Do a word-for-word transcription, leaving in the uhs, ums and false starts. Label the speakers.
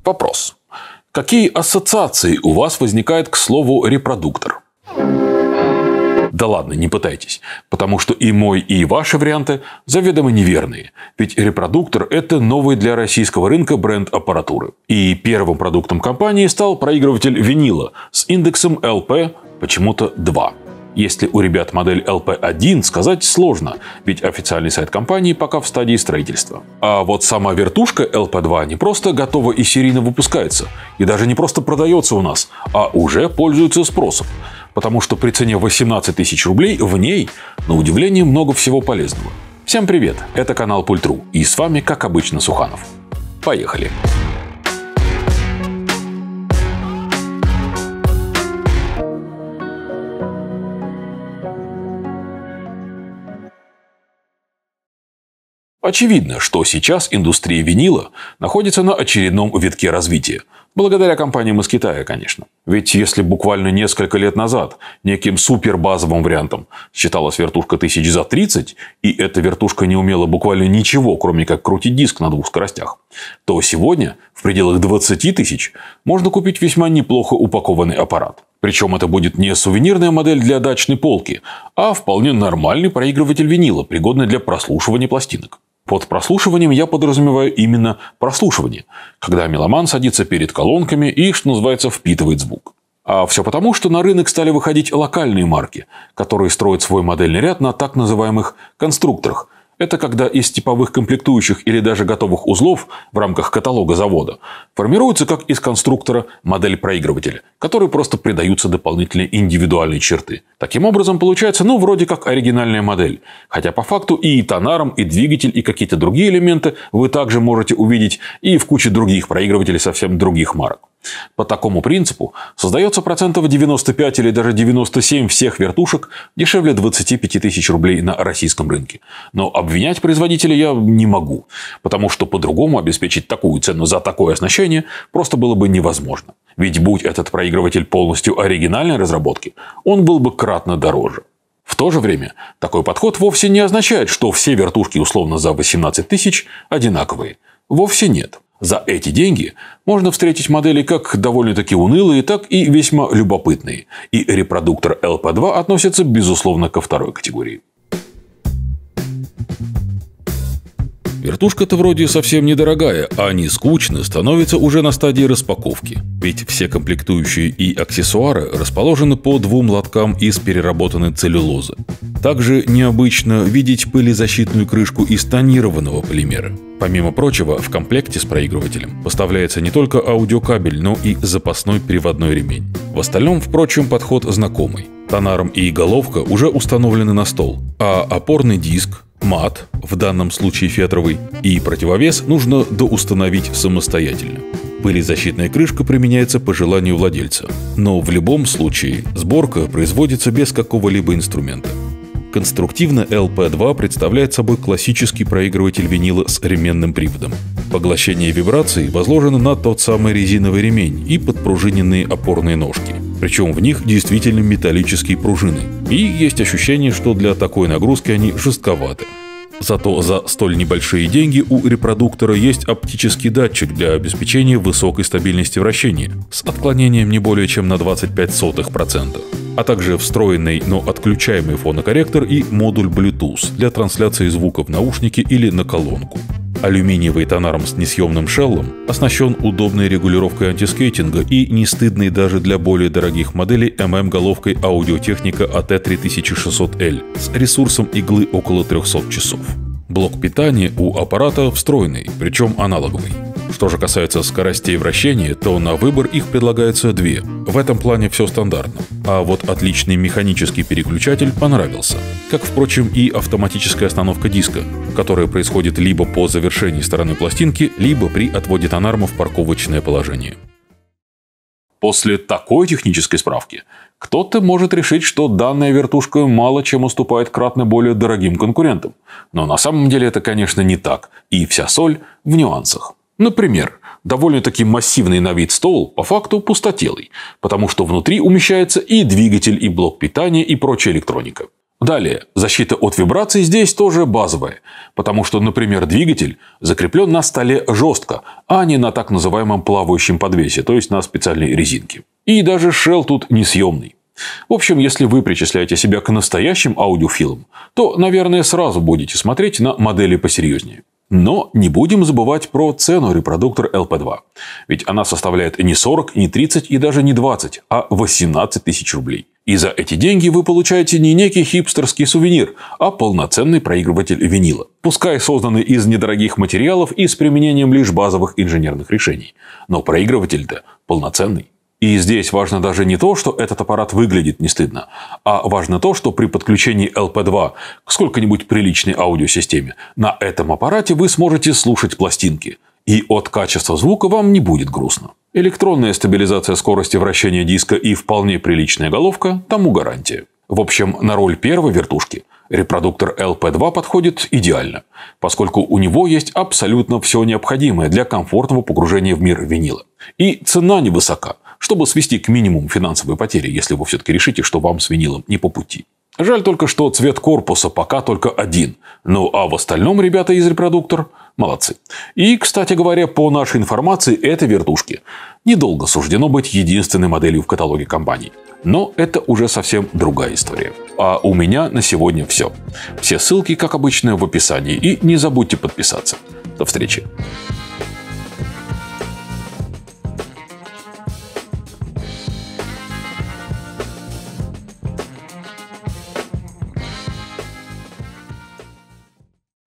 Speaker 1: Вопрос. Какие ассоциации у вас возникают к слову «репродуктор»? Да ладно, не пытайтесь, потому что и мой, и ваши варианты заведомо неверные. Ведь репродуктор – это новый для российского рынка бренд аппаратуры. И первым продуктом компании стал проигрыватель винила с индексом эл пи почему-то два. Если у ребят модель эл пи один, сказать сложно, ведь официальный сайт компании пока в стадии строительства. А вот сама вертушка эл пи два не просто готова и серийно выпускается, и даже не просто продается у нас, а уже пользуется спросом. Потому что при цене восемнадцать тысяч рублей в ней, на удивление, много всего полезного. Всем привет, это канал Пульт.ру, и с вами, как обычно, Суханов. Поехали! Очевидно, что сейчас индустрия винила находится на очередном витке развития. Благодаря компаниям из Китая, конечно. Ведь если буквально несколько лет назад неким супербазовым вариантом считалась вертушка тысяч за тридцать, и эта вертушка не умела буквально ничего, кроме как крутить диск на двух скоростях, то сегодня в пределах двадцати тысяч можно купить весьма неплохо упакованный аппарат. Причем это будет не сувенирная модель для дачной полки, а вполне нормальный проигрыватель винила, пригодный для прослушивания пластинок. Под прослушиванием я подразумеваю именно прослушивание, когда меломан садится перед колонками и, что называется, впитывает звук. А все потому, что на рынок стали выходить локальные марки, которые строят свой модельный ряд на так называемых конструкторах. Это когда из типовых комплектующих или даже готовых узлов в рамках каталога завода формируется как из конструктора модель проигрывателя, которой просто придаются дополнительные индивидуальные черты. Таким образом, получается, ну, вроде как оригинальная модель. Хотя по факту и тонаром, и двигатель, и какие-то другие элементы вы также можете увидеть и в куче других проигрывателей совсем других марок. По такому принципу создается процентов девяносто пять или даже девяносто семь всех вертушек дешевле двадцати пяти тысяч рублей на российском рынке. Но обвинять производителя я не могу, потому что по-другому обеспечить такую цену за такое оснащение просто было бы невозможно. Ведь будь этот проигрыватель полностью оригинальной разработки, он был бы кратно дороже. В то же время такой подход вовсе не означает, что все вертушки условно за восемнадцать тысяч одинаковые. Вовсе нет. За эти деньги можно встретить модели как довольно-таки унылые, так и весьма любопытные. И репродуктор эл пи два относится, безусловно, ко второй категории. Вертушка-то вроде совсем недорогая, а не скучно становится уже на стадии распаковки. Ведь все комплектующие и аксессуары расположены по двум лоткам из переработанной целлюлозы. Также необычно видеть пылезащитную крышку из тонированного полимера. Помимо прочего, в комплекте с проигрывателем поставляется не только аудиокабель, но и запасной приводной ремень. В остальном, впрочем, подход знакомый. Тонаром и головка уже установлены на стол, а опорный диск, мат, в данном случае фетровый, и противовес нужно доустановить самостоятельно. Пылезащитная крышка применяется по желанию владельца, но в любом случае сборка производится без какого-либо инструмента. Конструктивно эл пи два представляет собой классический проигрыватель винила с ременным приводом. Поглощение вибраций возложено на тот самый резиновый ремень и подпружиненные опорные ножки. Причем в них действительно металлические пружины. И есть ощущение, что для такой нагрузки они жестковаты. Зато за столь небольшие деньги у репродуктора есть оптический датчик для обеспечения высокой стабильности вращения с отклонением не более чем на двадцать пять сотых процента. А также встроенный, но отключаемый фонокорректор и модуль Bluetooth для трансляции звука в наушники или на колонку. Алюминиевый тонаром с несъемным шеллом оснащен удобной регулировкой антискейтинга и не стыдной даже для более дорогих моделей эм эм-головкой аудиотехника эй ти три тысячи шестьсот эл с ресурсом иглы около трёхсот часов. Блок питания у аппарата встроенный, причем аналоговый. Что же касается скоростей вращения, то на выбор их предлагается две. В этом плане все стандартно. А вот отличный механический переключатель понравился. Как, впрочем, и автоматическая остановка диска, которая происходит либо по завершении стороны пластинки, либо при отводе тонарма в парковочное положение. После такой технической справки кто-то может решить, что данная вертушка мало чем уступает кратно более дорогим конкурентам. Но на самом деле это, конечно, не так. И вся соль в нюансах. Например, довольно-таки массивный на вид стол по факту пустотелый, потому что внутри умещается и двигатель, и блок питания, и прочая электроника. Далее, защита от вибраций здесь тоже базовая, потому что, например, двигатель закреплен на столе жестко, а не на так называемом плавающем подвесе, то есть на специальной резинке. И даже шелл тут несъемный. В общем, если вы причисляете себя к настоящим аудиофилам, то, наверное, сразу будете смотреть на модели посерьезнее. Но не будем забывать про цену репродуктор эл пи два. Ведь она составляет не сорок, не тридцать и даже не двадцать, а восемнадцать тысяч рублей. И за эти деньги вы получаете не некий хипстерский сувенир, а полноценный проигрыватель винила. Пускай созданный из недорогих материалов и с применением лишь базовых инженерных решений. Но проигрыватель-то полноценный. И здесь важно даже не то, что этот аппарат выглядит не стыдно, а важно то, что при подключении эл пи два к сколько-нибудь приличной аудиосистеме на этом аппарате вы сможете слушать пластинки. И от качества звука вам не будет грустно. Электронная стабилизация скорости вращения диска и вполне приличная головка – тому гарантия. В общем, на роль первой вертушки репродуктор эл пи два подходит идеально, поскольку у него есть абсолютно все необходимое для комфортного погружения в мир винила. И цена невысока, чтобы свести к минимуму финансовые потери, если вы все-таки решите, что вам с винилом не по пути. Жаль только, что цвет корпуса пока только один. Ну а в остальном ребята из репродуктор молодцы. И, кстати говоря, по нашей информации, этой вертушке недолго суждено быть единственной моделью в каталоге компании. Но это уже совсем другая история. А у меня на сегодня все. Все ссылки, как обычно, в описании. И не забудьте подписаться. До встречи.